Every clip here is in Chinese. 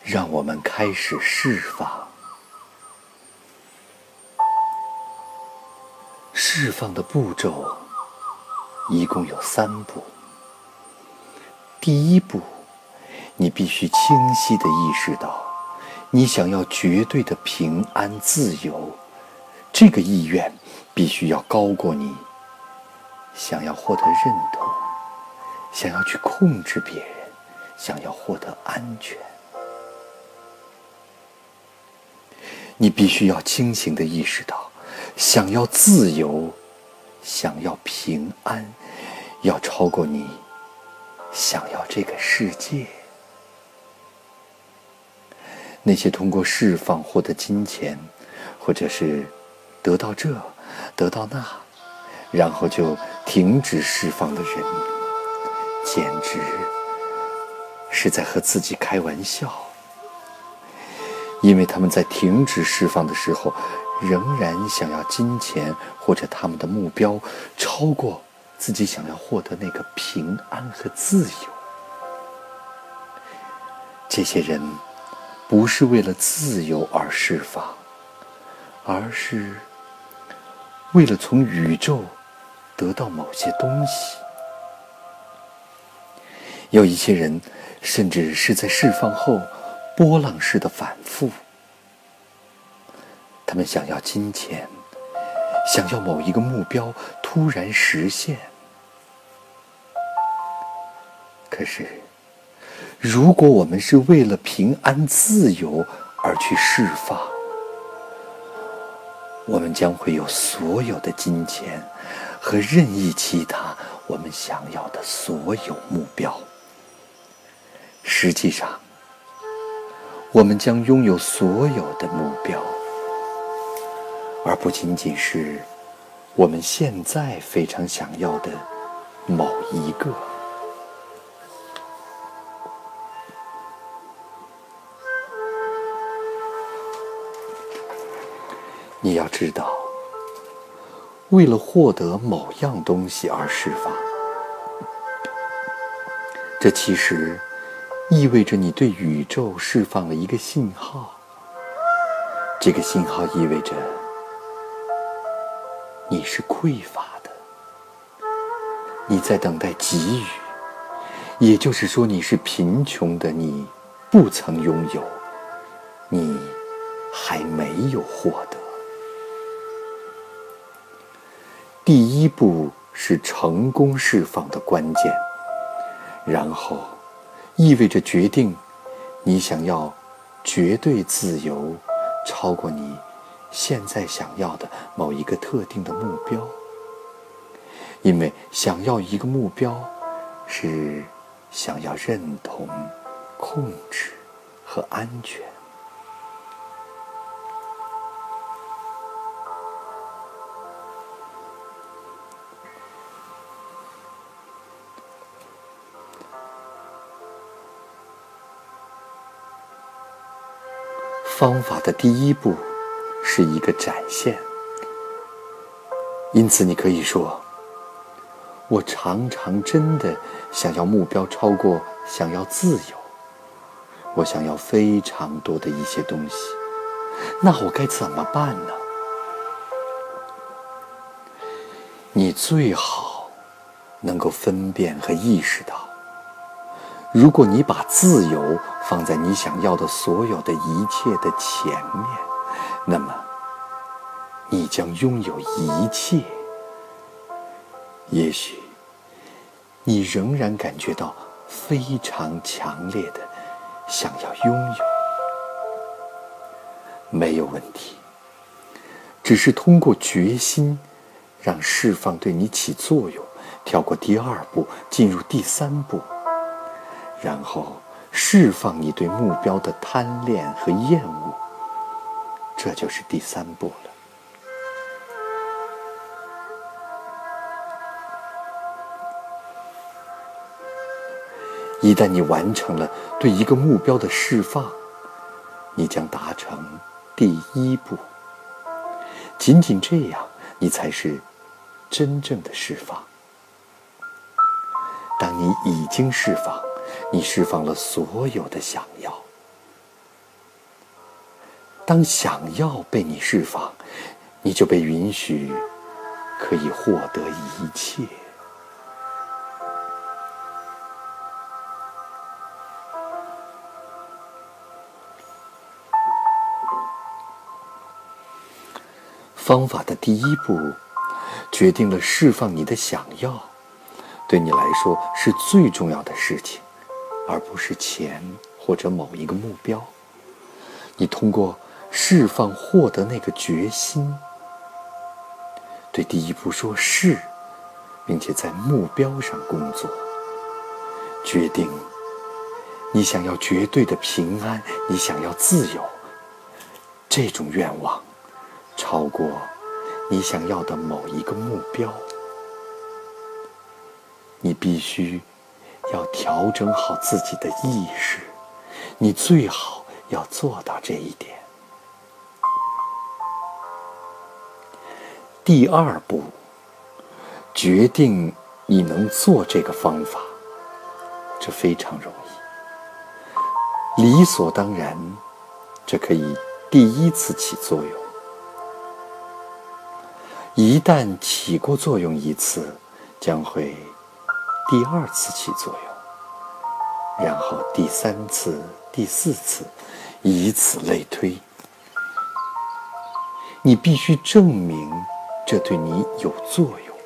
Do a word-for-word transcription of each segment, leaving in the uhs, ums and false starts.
让我们开始释放。释放的步骤一共有三步。第一步，你必须清晰地意识到，你想要绝对的平安自由，这个意愿必须要高过你想要获得认同，想要去控制别人，想要获得安全。你必须要清醒地意识到，想要自由，想要平安，要超过你想要这个世界。那些通过释放获得金钱，或者是得到这得到那，然后就停止释放的人，简直是在和自己开玩笑。因为他们在停止释放的时候，仍然想要金钱或者他们的目标超过自己想要获得那个平安和自由。这些人不是为了自由而释放，而是为了从宇宙得到某些东西。有一些人甚至是在释放后波浪式的反复，他们想要金钱，想要某一个目标突然实现。可是如果我们是为了平安自由而去释放，我们将会有所有的金钱和任意其他我们想要的所有目标。实际上，我们将拥有所有的目标，而不仅仅是我们现在非常想要的某一个。你要知道，为了获得某样东西而释放，这其实意味着你对宇宙释放了一个信号。这个信号意味着你是匮乏的，你在等待给予，也就是说你是贫穷的，你不曾拥有，你还没有获得。第一步是成功释放的关键，然后意味着决定你想要绝对自由，超过你现在想要的某一个特定的目标。因为想要一个目标是想要认同、控制和安全。方法的第一步是一个展现，因此你可以说，我常常真的想要目标超过想要自由，我想要非常多的一些东西，那我该怎么办呢？你最好能够分辨和意识到，如果你把自由放在你想要的所有的一切的前面，那么你将拥有一切。也许你仍然感觉到非常强烈的想要拥有，没有问题，只是通过决心让释放对你起作用，跳过第二步，进入第三步，然后释放你对目标的贪恋和厌恶，这就是第三步了。一旦你完成了对一个目标的释放，你将达成第一步。仅仅这样，你才是真正的释放。当你已经释放，你释放了所有的想要， 当想要被你释放，你就被允许可以获得一切。方法的第一步，决定了释放你的想要，对你来说是最重要的事情，而不是钱或者某一个目标。你通过释放获得那个决心，对第一步说是，并且在目标上工作，决定你想要绝对的平安，你想要自由，这种愿望超过你想要的某一个目标。你必须要调整好自己的意识，你最好要做到这一点。第二步，决定你能做这个方法，这非常容易，理所当然，这可以第一次起作用。一旦起过作用一次，将会第二次起作用，然后第三次、第四次，以此类推。你必须证明这对你有作用。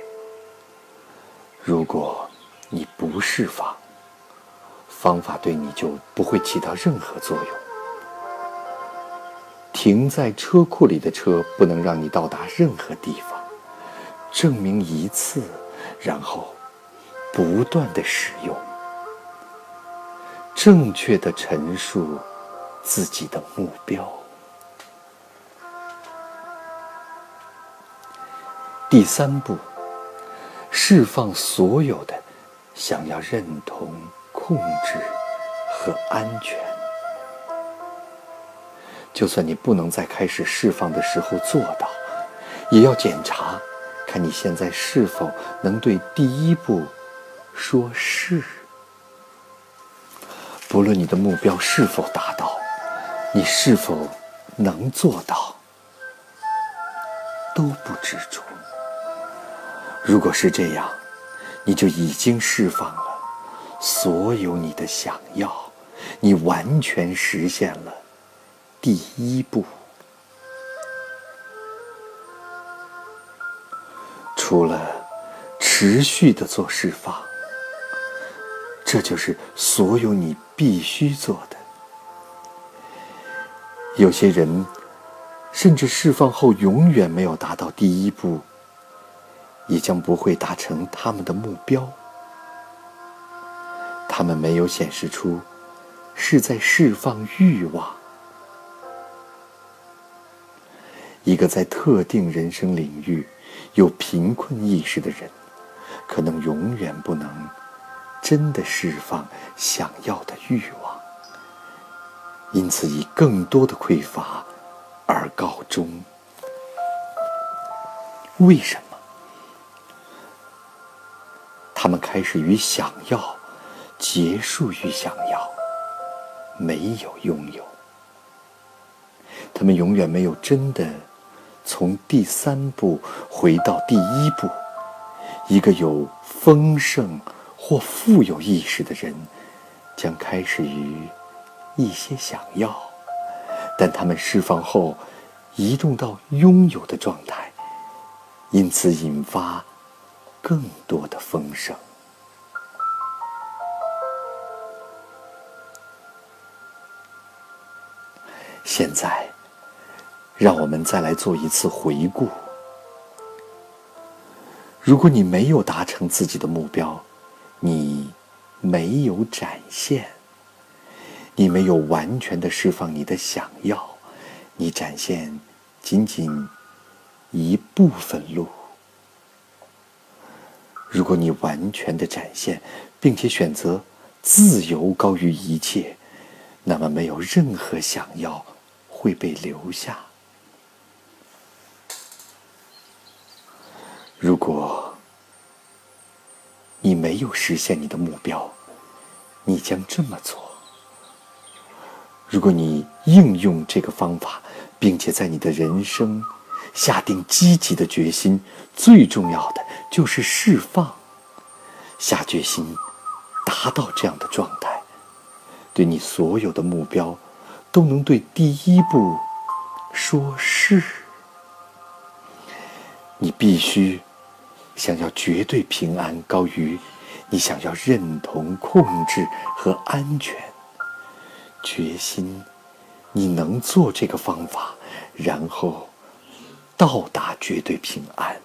如果你不释放，方法对你就不会起到任何作用。停在车库里的车不能让你到达任何地方。证明一次，然后不断地使用，正确地陈述自己的目标。第三步，释放所有的想要认同、控制和安全。就算你不能在开始释放的时候做到，也要检查，看你现在是否能对第一步说是。不论你的目标是否达到，你是否能做到，都不执着。如果是这样，你就已经释放了所有你的想要，你完全实现了第一步。除了持续的做释放，这就是所有你必须做的。有些人甚至释放后永远没有达到第一步，也将不会达成他们的目标。他们没有显示出是在释放欲望。一个在特定人生领域有贫困意识的人，可能永远不能真的释放想要的欲望，因此以更多的匮乏而告终。为什么？他们开始于想要，结束于想要，没有拥有。他们永远没有真的从第三步回到第一步。一个有丰盛或富有意识的人，将开始于一些想要，但他们释放后移动到拥有的状态，因此引发更多的丰盛。现在，让我们再来做一次回顾。如果你没有达成自己的目标，你没有展现，你没有完全的释放你的想要，你展现仅仅一部分路。如果你完全的展现，并且选择自由高于一切，那么没有任何想要会被留下。如果你没有实现你的目标，你将这么做： 如果你应用这个方法，并且在你的人生下定积极的决心，最重要的就是释放，下决心达到这样的状态，对你所有的目标都能对第一步说是。你必须想要绝对平安高于你想要认同、控制和安全。决心你能做这个方法，然后到达绝对平安。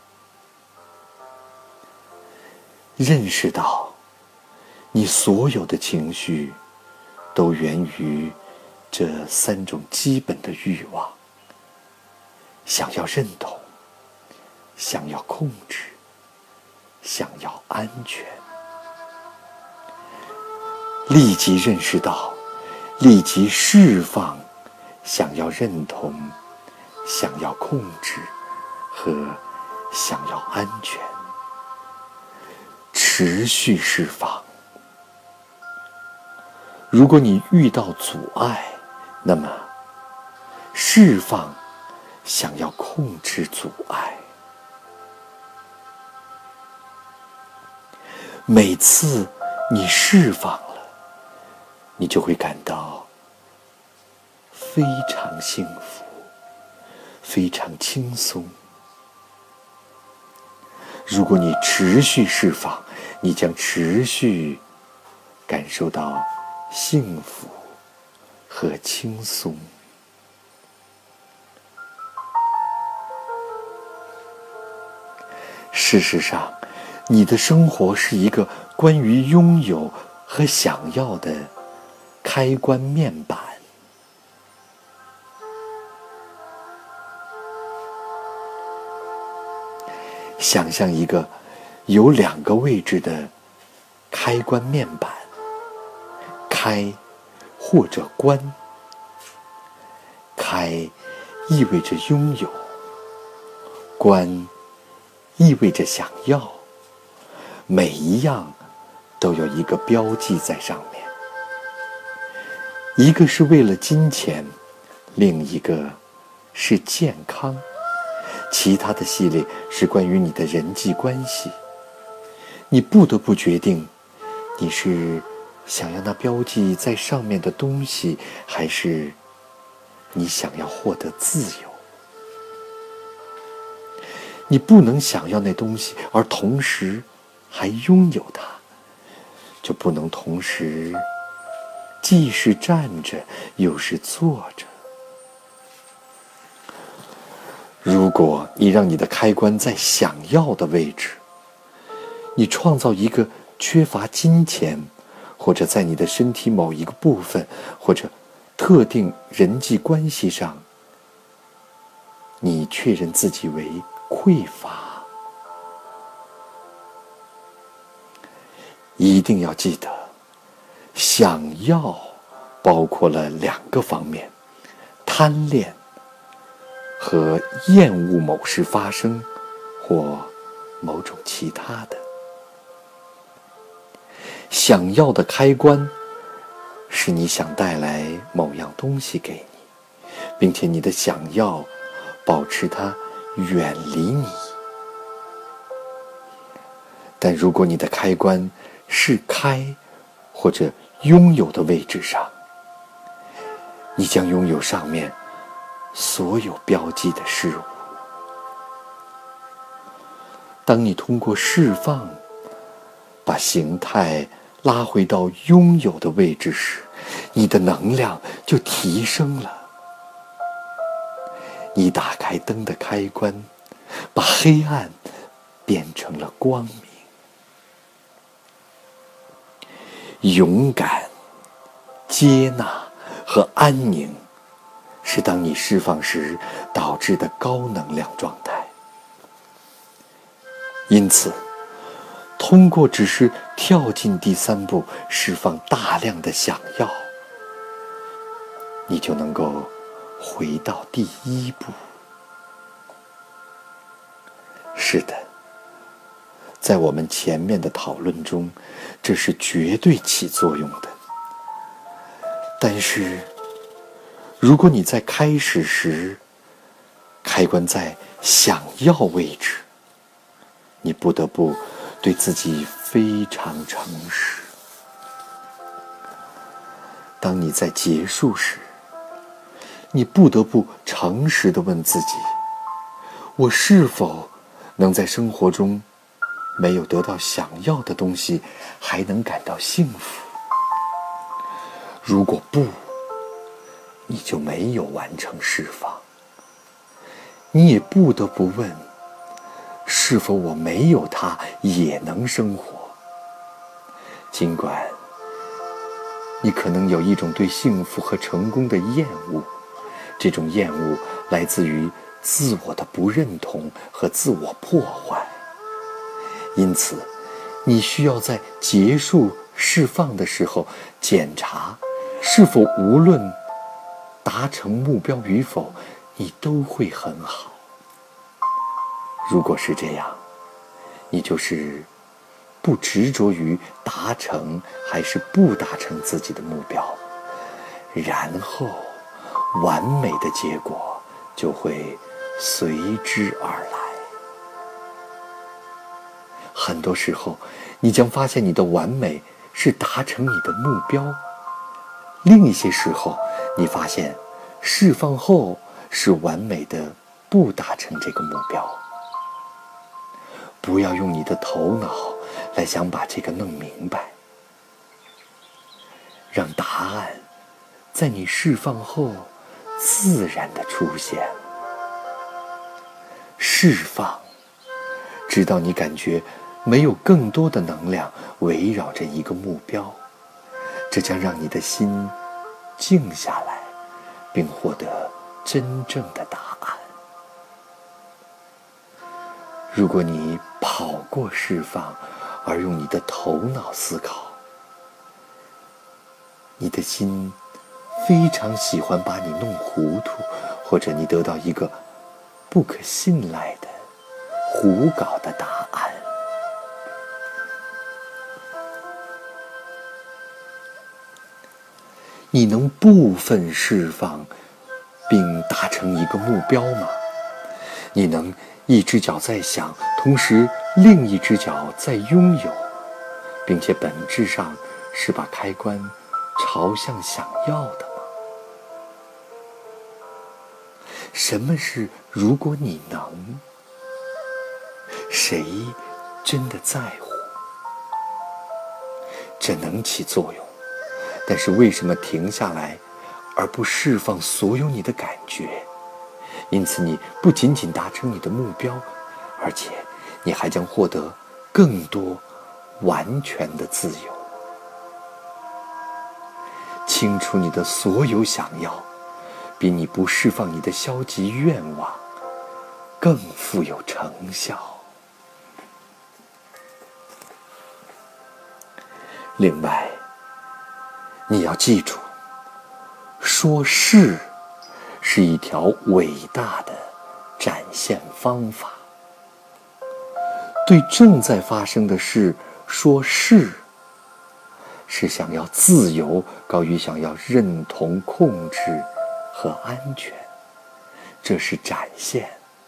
认识到你所有的情绪都源于这三种基本的欲望：想要认同，想要控制，想要安全。立即认识到，立即释放想要认同、想要控制和想要安全，持续释放。如果你遇到阻碍，那么释放想要控制阻碍。每次你释放了，你就会感到非常幸福，非常轻松。如果你持续释放，你将持续感受到幸福和轻松。事实上，你的生活是一个关于拥有和想要的开关面板。想象一个有两个位置的开关面板，开或者关。开意味着拥有，关意味着想要。每一样都有一个标记在上面，一个是为了金钱，另一个是健康，其他的系列是关于你的人际关系。你不得不决定，你是想要那标记在上面的东西，还是你想要获得自由。你不能想要那东西而同时还拥有它，就不能同时既是站着又是坐着。如果你让你的开关在想要的位置，你创造一个缺乏金钱，或者在你的身体某一个部分，或者特定人际关系上，你确认自己为匮乏。一定要记得，想要包括了两个方面：贪恋和厌恶某事发生或某种其他的。想要的开关是你想带来某样东西给你，并且你的想要保持它远离你。但如果你的开关是开或者拥有的位置上，你将拥有上面所有标记的事物。当你通过释放把形态拉回到拥有的位置时，你的能量就提升了。你打开灯的开关，把黑暗变成了光明。勇敢、接纳和安宁是当你释放时导致的高能量状态。因此，通过只是跳进第三步，释放大量的想要，你就能够回到第一步。是的，在我们前面的讨论中，这是绝对起作用的。但是如果你在开始时开关在想要位置，你不得不对自己非常诚实。当你在结束时，你不得不诚实地问自己，我是否能在生活中没有得到想要的东西还能感到幸福？如果不，你就没有完成释放。你也不得不问，是否我没有它也能生活？尽管你可能有一种对幸福和成功的厌恶，这种厌恶来自于自我的不认同和自我破坏。因此，你需要在结束释放的时候检查，是否无论达成目标与否，你都会很好。如果是这样，你就是不执着于达成还是不达成自己的目标，然后完美的结果就会随之而来。很多时候，你将发现你的完美是达成你的目标；另一些时候，你发现释放后是完美的不达成这个目标。不要用你的头脑来想把这个弄明白，让答案在你释放后自然地出现。释放，直到你感觉没有更多的能量围绕着一个目标，这将让你的心静下来，并获得真正的答案。如果你跑过释放，而用你的头脑思考，你的心非常喜欢把你弄糊涂，或者你得到一个不可信赖的胡搞的答案。你能部分释放并达成一个目标吗？你能一只脚在想，同时另一只脚在拥有，并且本质上是把开关朝向想要的吗？什么是如果你能？谁真的在乎？这能起作用，但是为什么停下来而不释放所有你的感觉？因此你不仅仅达成你的目标，而且你还将获得更多完全的自由。清除你的所有想要，比你不释放你的消极愿望更富有成效。另外，你要记住，说是是一条伟大的展现方法。对正在发生的事说是，是想要自由高于想要认同、控制和安全，这是展现。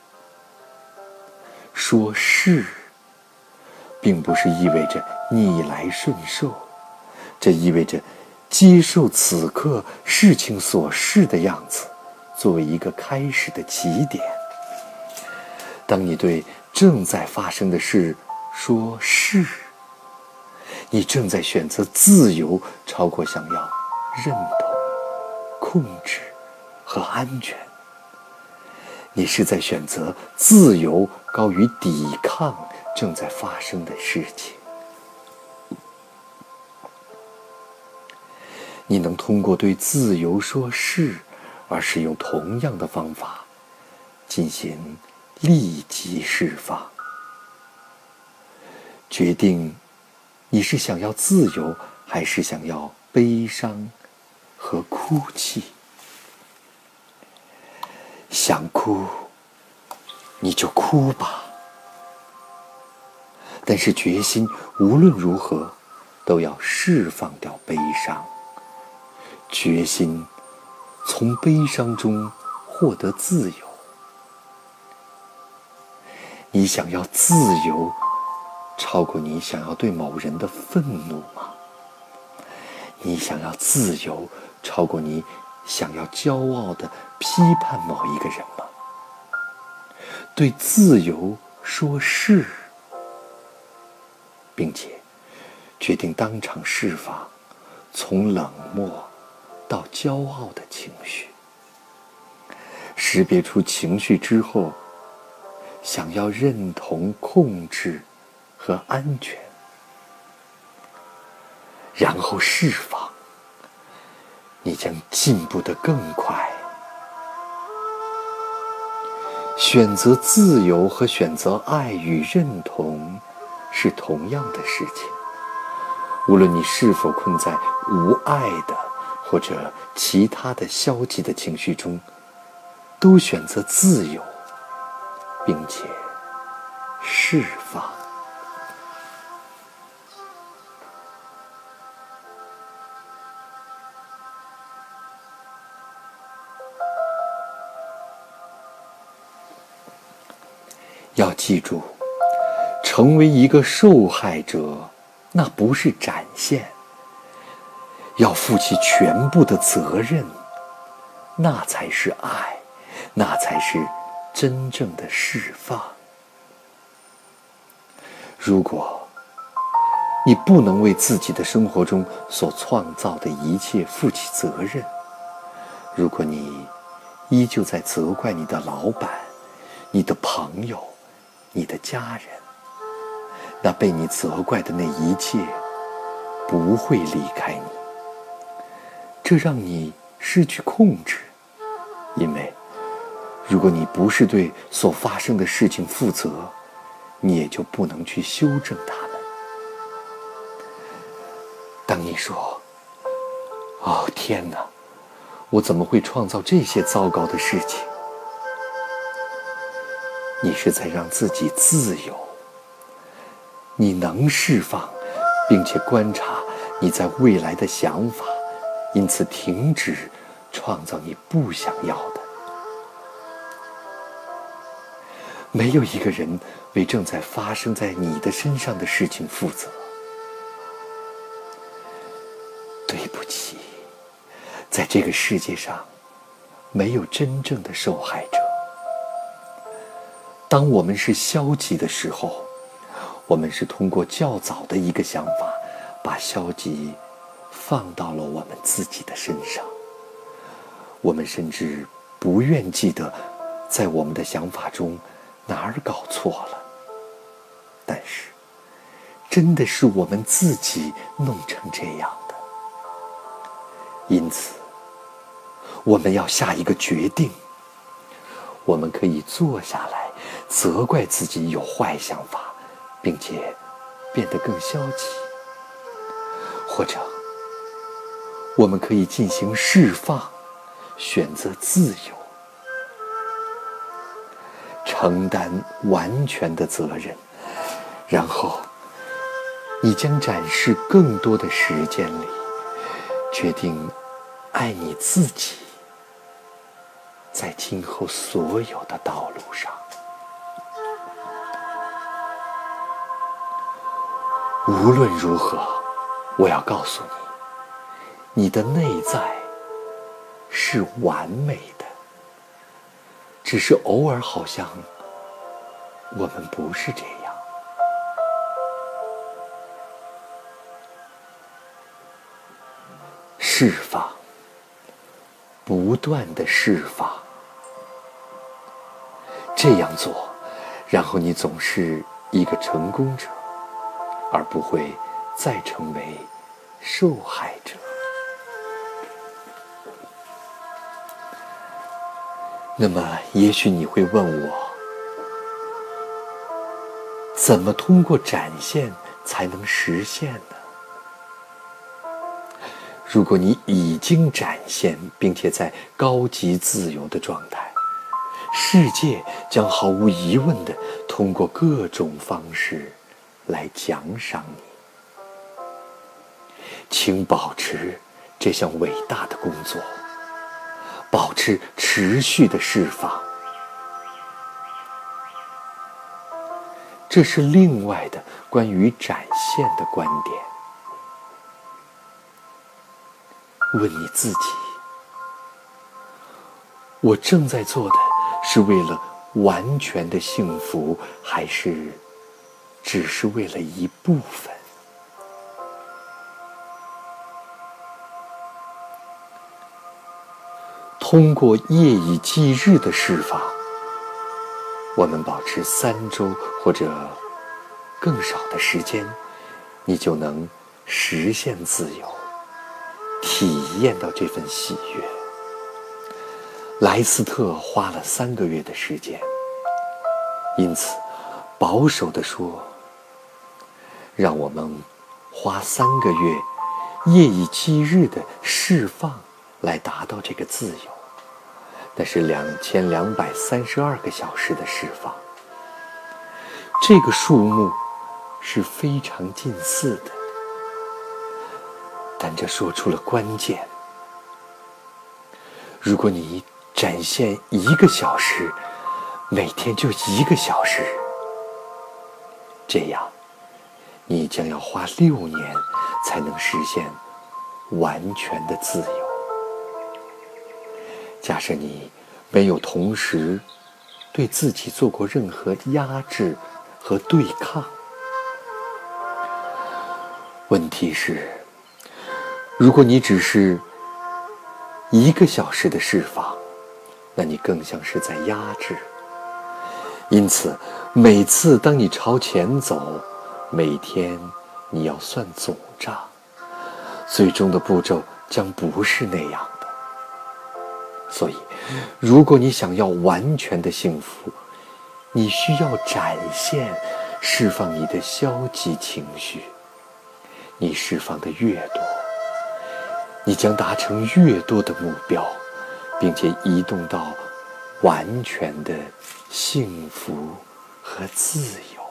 说是并不是意味着逆来顺受，这意味着接受此刻事情所是的样子，作为一个开始的起点。当你对正在发生的事说是，你正在选择自由超过想要认同、控制和安全。你是在选择自由高于抵抗正在发生的事情。你能通过对自由说是，而使用同样的方法进行立即释放。决定你是想要自由，还是想要悲伤和哭泣。想哭，你就哭吧。但是决心无论如何都要释放掉悲伤。决心从悲伤中获得自由。你想要自由，超过你想要对某人的愤怒吗？你想要自由，超过你想要骄傲地批判某一个人吗？对自由说是，并且决定当场释放从冷漠到骄傲的情绪。识别出情绪之后，想要认同、控制和安全，然后释放，你将进步得更快。选择自由和选择爱与认同是同样的事情。无论你是否困在无爱的或者其他的消极的情绪中，都选择自由，并且释放。要记住，成为一个受害者，那不是展现，要负起全部的责任，那才是爱，那才是真正的释放。如果你不能为自己的生活中所创造的一切负起责任，如果你依旧在责怪你的老板、你的朋友、你的家人，那被你责怪的那一切不会离开你，这让你失去控制。因为如果你不是对所发生的事情负责，你也就不能去修正它们。当你说，哦，天哪，我怎么会创造这些糟糕的事情？你是在让自己自由，你能释放，并且观察你在未来的想法，因此停止创造你不想要的。没有一个人为正在发生在你的身上的事情负责。对不起，在这个世界上，没有真正的受害者。当我们是消极的时候，我们是通过较早的一个想法，把消极放到了我们自己的身上。我们甚至不愿记得在我们的想法中哪儿搞错了，但是真的是我们自己弄成这样的。因此我们要下一个决定，我们可以坐下来责怪自己有坏想法，并且变得更消极，或者我们可以进行释放，选择自由，承担完全的责任，然后你将展示更多的时间里，决定爱你自己，在今后所有的道路上。无论如何，我要告诉你，你的内在是完美的，只是偶尔好像我们不是这样。释放，不断的释放，这样做，然后你总是一个成功者，而不会再成为受害者。那么也许你会问我，怎么通过展现才能实现呢？如果你已经展现，并且在高级自由的状态，世界将毫无疑问地通过各种方式来奖赏你。请保持这项伟大的工作， 保持持续的释放。这是另外的关于展现的观点。问你自己，我正在做的是为了完全的幸福，还是只是为了一部分？通过夜以继日的释放，我们保持三周或者更少的时间，你就能实现自由，体验到这份喜悦。莱斯特花了三个月的时间，因此保守地说，让我们花三个月夜以继日的释放来达到这个自由。那是两千两百三十二个小时的释放，这个数目是非常近似的，但这说出了关键。如果你展现一个小时，每天就一个小时，这样你将要花六年才能实现完全的自由。假设你没有同时对自己做过任何压制和对抗，问题是，如果你只是一个小时的释放，那你更像是在压制。因此，每次当你朝前走，每天你要算总账，最终的步骤将不是那样的。所以，如果你想要完全的幸福，你需要展现、释放你的消极情绪。你释放的越多，你将达成越多的目标，并且移动到完全的幸福和自由。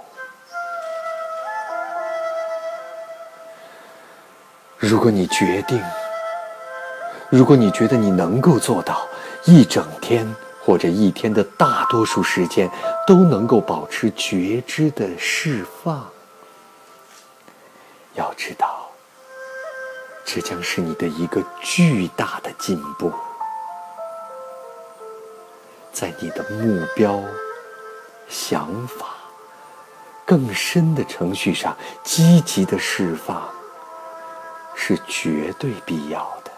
如果你决定，如果你觉得你能够做到一整天或者一天的大多数时间都能够保持觉知的释放，要知道，这将是你的一个巨大的进步。在你的目标、想法、更深的程序上，积极的释放是绝对必要的。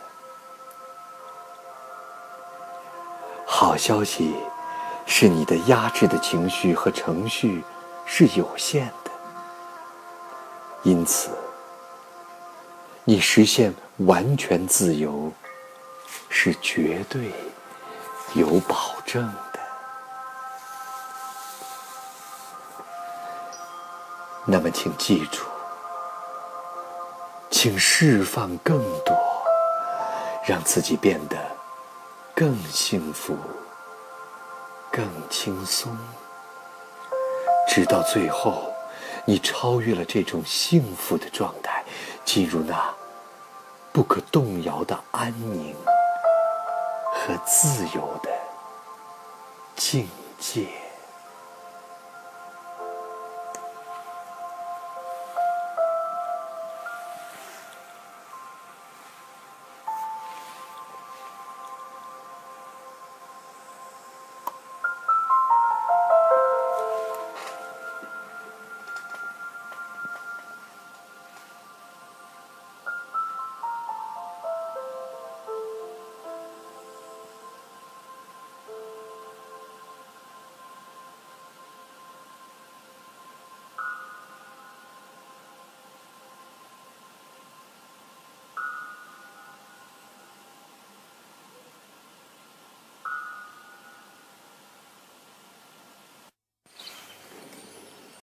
好消息是，你的压制的情绪和程序是有限的，因此，你实现完全自由是绝对有保证的。那么，请记住，请释放更多，让自己变得更幸福、更轻松，直到最后，你超越了这种幸福的状态，进入那不可动摇的安宁和自由的境界。